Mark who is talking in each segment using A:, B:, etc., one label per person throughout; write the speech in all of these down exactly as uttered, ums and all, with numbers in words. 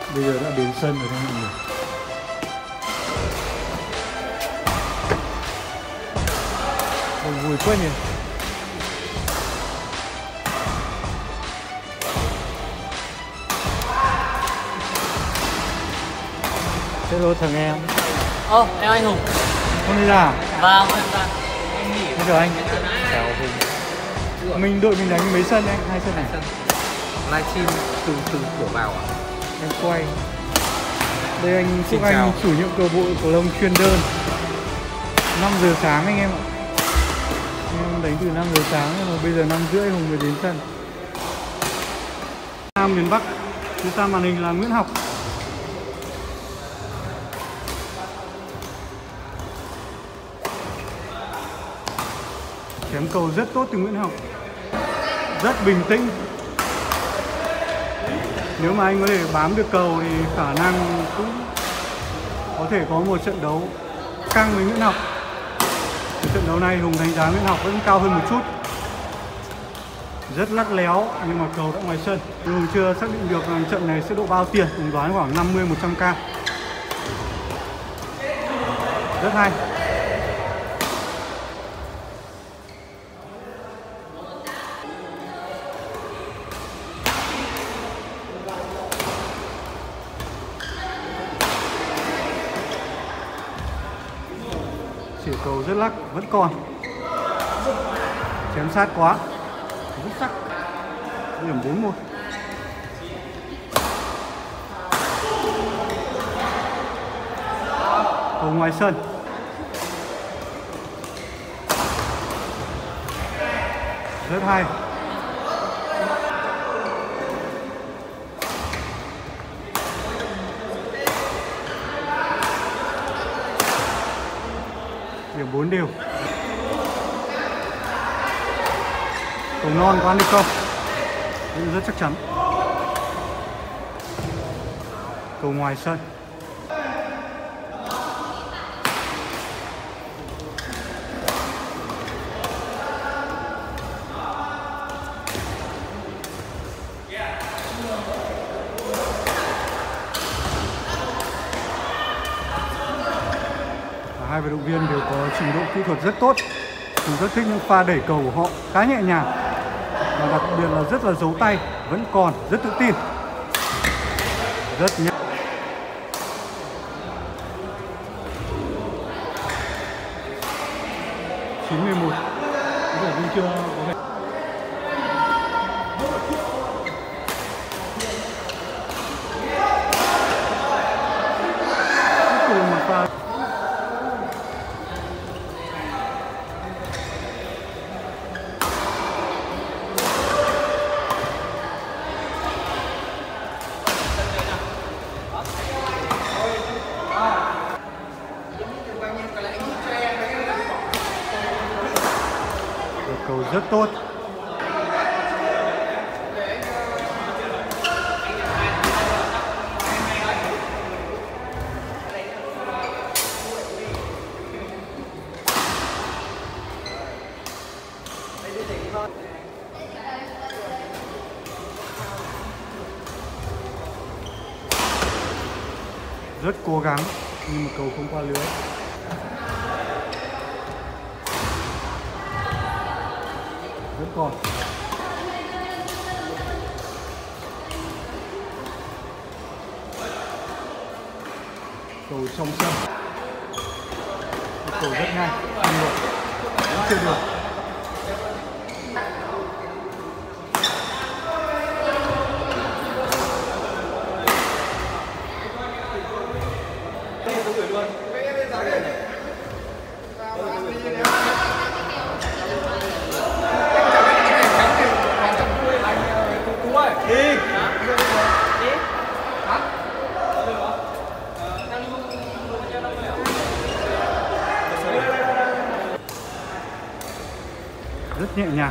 A: Bây giờ đã đến sân rồi mọi người. Ôi, vui quá nhỉ. Hello thằng em.
B: Ô, oh, em anh Hùng.
A: Không đi làm.
B: Vâng, em vâng. Em nghỉ.
A: Bây giờ anh. Chào Hùng. Mình đội mình đánh mấy sân anh? Hai sân này.
C: Livestream từ từ cửa vào à?
A: Em quay. Đây anh Phúc Anh chào. Chủ nhiệm cầu bộ cầu lông chuyên đơn. năm giờ sáng anh em ạ. Em đánh từ năm giờ sáng nhưng mà bây giờ năm rưỡi Hùng mới đến sân. Nam miền Bắc. Phía xa màn hình là Nguyễn Học. Chém cầu rất tốt từ Nguyễn Học. Rất bình tĩnh. Nếu mà anh có thể bám được cầu thì khả năng cũng có thể có một trận đấu căng với Nguyễn Học. Thì trận đấu này Hùng đánh giá Nguyễn Học vẫn cao hơn một chút. Rất lắc léo nhưng mà cầu đã ngoài sân. Hùng chưa xác định được trận này sẽ độ bao tiền. Hùng đoán khoảng năm mươi một trăm k. Rất hay. Chỉa cầu rất lắc, vẫn còn. Chém sát quá. Rất sắc. Điểm bốn một. Cầu ngoài sân. Rất hay. Điểm bốn đều. Cầu non có ăn được không? Rất chắc chắn. Cầu ngoài sân. Hai vận động viên đều có trình độ kỹ thuật rất tốt. Mình rất thích những pha đẩy cầu của họ khá nhẹ nhàng. Và đặc biệt là rất là giấu tay. Vẫn còn rất tự tin. Rất nhẹ. chín mười một. Bây giờ vẫn chưa có cầu rất tốt. Rất cố gắng nhưng mà cầu không qua lưới. Vẫn còn. Cầu trong sân. Cầu rất nhanh. Vẫn chưa được. Rất nhẹ nhàng.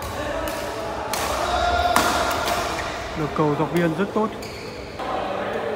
A: Được cầu dọc biên rất tốt.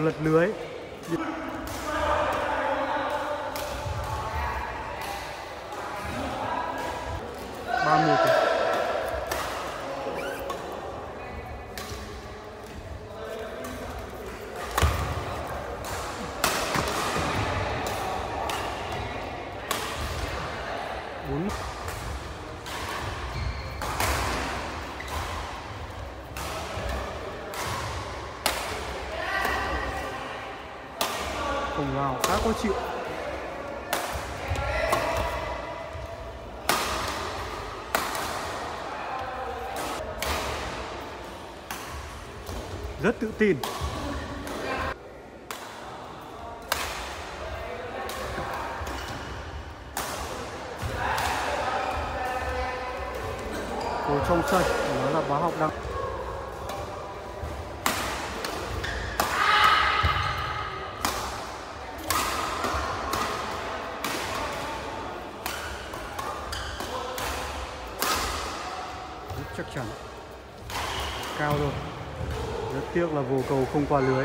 A: lật lưới. ba một. bốn. Không vào khá có chịu. Rất tự tin. Cầu trong sân, đó là Bá Học Đăng. Rất chắc chắn. Cao rồi. Rất tiếc là vô cầu không qua lưới.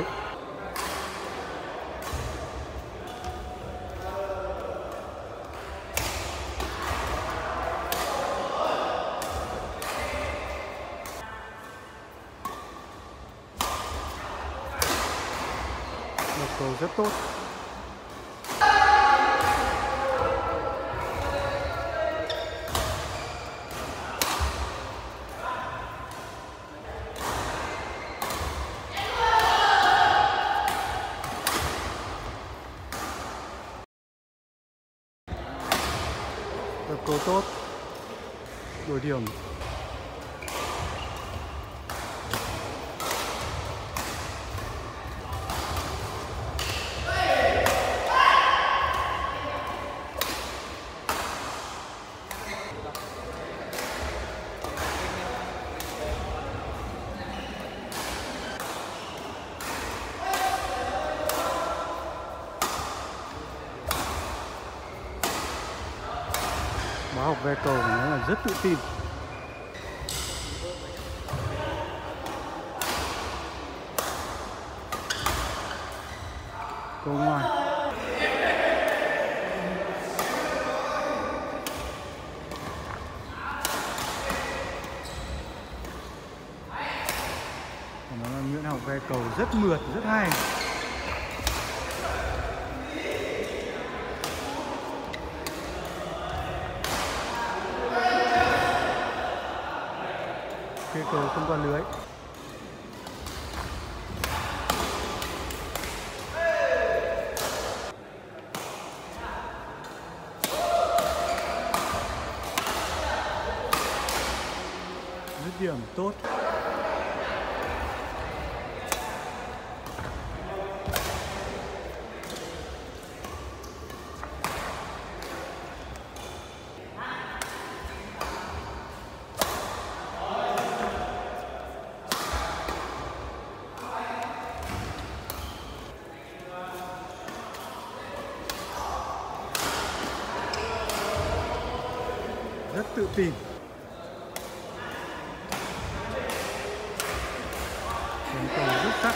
A: Một cầu rất tốt. Được cầu tốt. Đổi điểm. Bá Học ve cầu nó là rất tự tin. Cầu ngoài. Còn nó là Nguyễn Học ve cầu rất mượt, rất hay. Cây cầu không qua lưới. Dứt điểm tốt. Rất tự tin. Chuyền cầu rất sắc.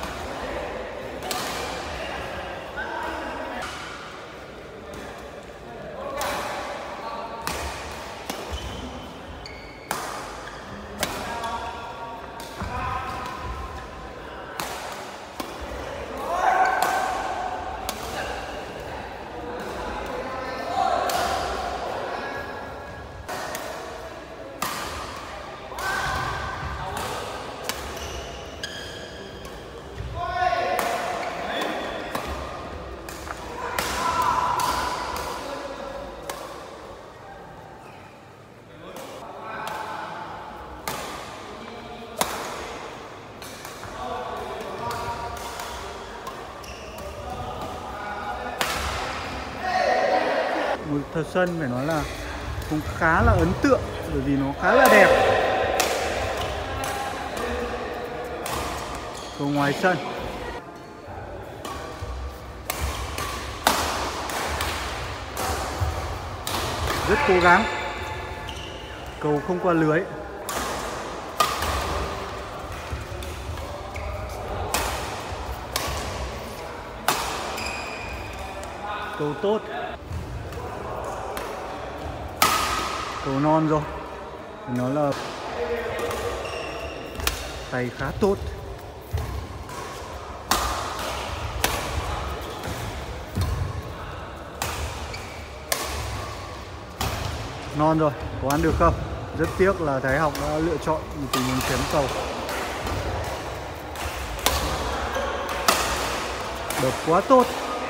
A: Một thật sân phải nói là cũng khá là ấn tượng bởi vì nó khá là đẹp. Cầu ngoài sân. Rất cố gắng. Cầu không qua lưới. Cầu tốt. Cầu non rồi. Nó là tay khá tốt. Non rồi, có ăn được không? Rất tiếc là Thái Học đã lựa chọn một tình huống chém cầu. Đập quá tốt.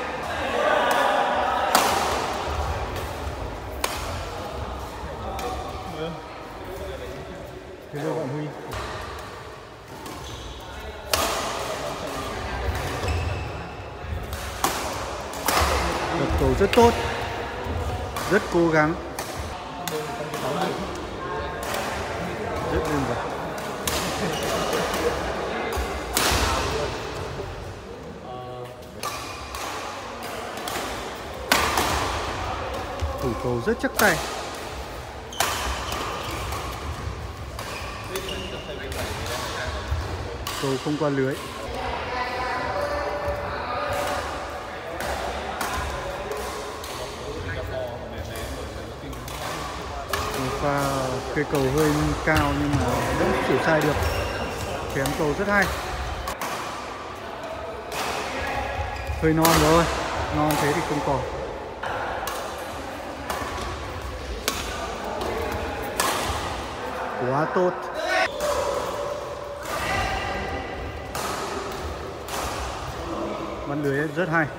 A: Thế đâu bạn Huy? Đập cầu rất tốt. Rất cố gắng. Rất đơn giản. Thủ cầu rất chắc tay. Cầu không qua lưới. Một pha cây cầu hơi cao nhưng mà vẫn xử sai được. Chém cầu rất hay. Hơi non rồi. Non thế thì không còn. Quá tốt. Bắn lưới rất hay.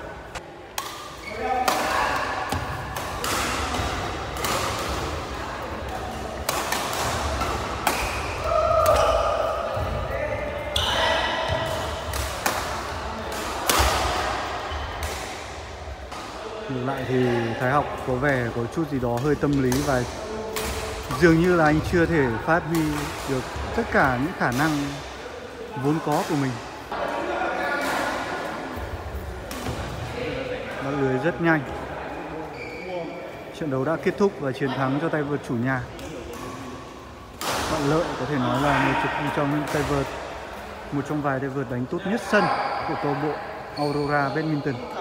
A: Ngược lại thì Thái Học có vẻ có chút gì đó hơi tâm lý và dường như là anh chưa thể phát huy được tất cả những khả năng vốn có của mình. Bắn lưới rất nhanh. Trận đấu đã kết thúc và chiến thắng cho tay vợt chủ nhà. Bạn Lợi có thể nói là một trong những tay vợt, một trong vài tay vợt đánh tốt nhất sân của câu lạc bộ Aurora Badminton.